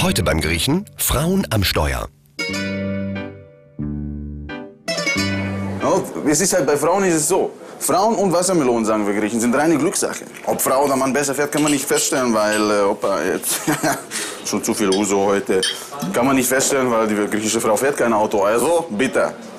Heute beim Griechen: Frauen am Steuer. Es ist halt, bei Frauen ist es so. Frauen und Wassermelonen, sagen wir Griechen, sind reine Glückssache. Ob Frau oder Mann besser fährt, kann man nicht feststellen, weil, jetzt, schon zu viel Uso heute. Kann man nicht feststellen, weil die griechische Frau fährt kein Auto, also bitte.